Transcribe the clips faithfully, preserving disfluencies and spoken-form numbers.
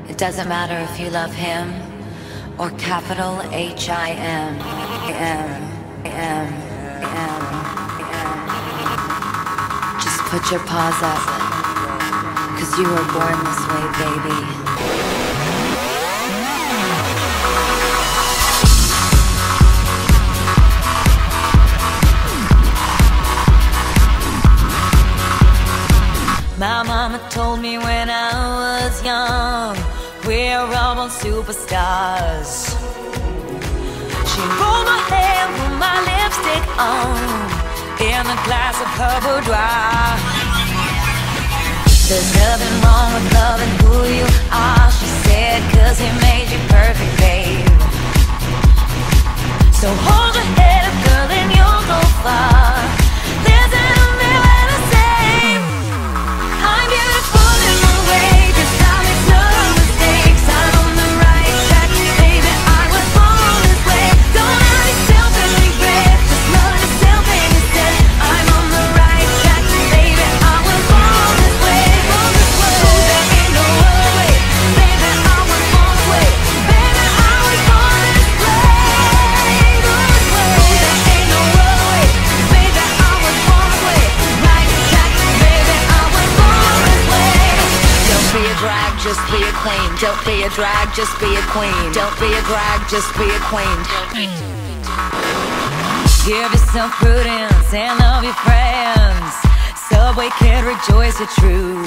It doesn't matter if you love him or capital H I M. M, M, M, M. Just put your paws up, 'cause you were born this way, baby. My mama told me when I was young, we're all born superstars. She rolled my hair, put my lipstick on, in a glass of her boudoir. There's nothing wrong with loving who you are, she said, 'cause he made you perfect, babe. So hold your head up, girl, and you'll go far. Listen to me when I say I'm beautiful in my way, 'cause I make no mistakes. I'm on the right track, baby, I was born this way. Don't hurt yourself and regret, just love yourself instead. I'm on the right track, baby, I was born this way. Born this way. Oh, there ain't no other way, baby, I was born this way. Baby, I was born this way. Born this way. Oh, there ain't no other way, baby, I was born this way. Right track, baby, I was born this way. Don't be a drag, just be a queen. Don't be a drag, just be a queen. Don't be a drag, just be a queen. Give yourself prudence and love your friends. Subway kid, rejoice the truth.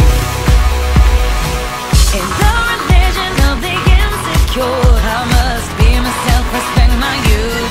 In the religion of the insecure, I must be myself, respect my youth.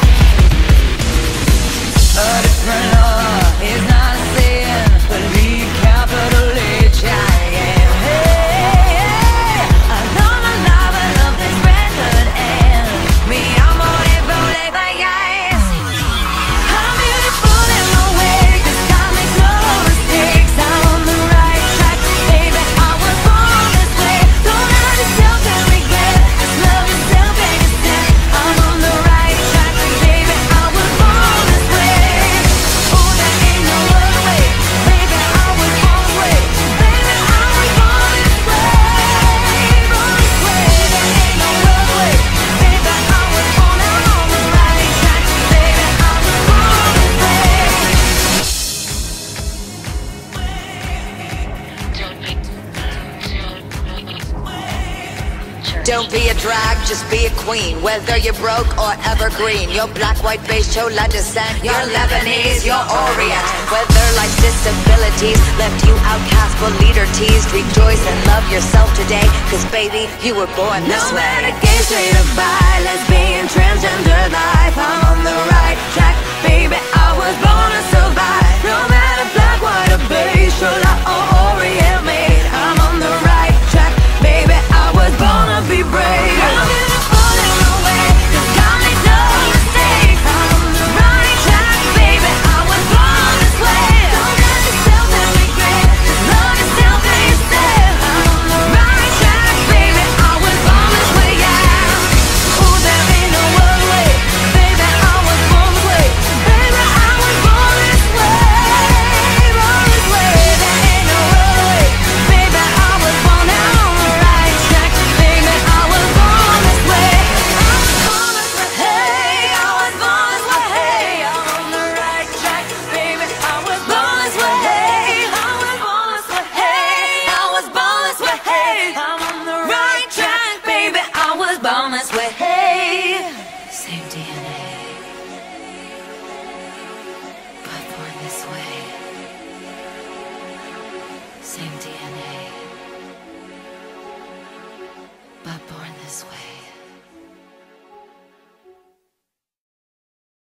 A different law is not a sin, but leave capital H I M. Hey, hey, I love my life, I love this record, and me, I'm on it, rolling my eyes. I'm beautiful in my way, 'cause I make no mistakes. I'm on the right track, baby, I was born this way. Don't hurt yourself and regret, just love yourself instead. I'm on the right track, baby, I was born this way. Oh, there ain't no other way, baby, I was born this way. Baby, I was born this way. Born this way. There ain't no other way, baby, I was born. I'm on the right track, baby, I was born this way. Don't be a drag, just be a queen. Whether you're broke or evergreen, you're black, white, beige, chola descent, you're Lebanese, you're Orient. Whether life's disabilities left you outcast but leader teased, rejoice and love yourself today, 'cause baby, you were born this way. No matter gay, straight or bi, lesbian, transgender life, I'm on the right track, baby, I was born to survive. No matter black, white or beige, chola or Orient made, I'm on the right track, baby, I was born to be brave. I'm beautiful in my way, 'cause I make no mistakes. I'm on the right track, baby, I was born this way. Don't hurt yourself and regret, just love yourself instead. I'm on the right track, baby, I was born this way, yeah. Oh, there ain't no other way, baby, I was born this way. Baby, I was born this way. Born this way. There ain't no other way, baby, I was born. I'm on the right track, baby, I was born this way. I was born this way. Hey, I was born this way. Hey, I'm on the right track, baby, I was born this way. Hey, I was born this way. Hey, I was born this way. Hey, I'm on the right track, baby, I was born this way. Hey, same D N A, but born this way. Same D N A, but born this way.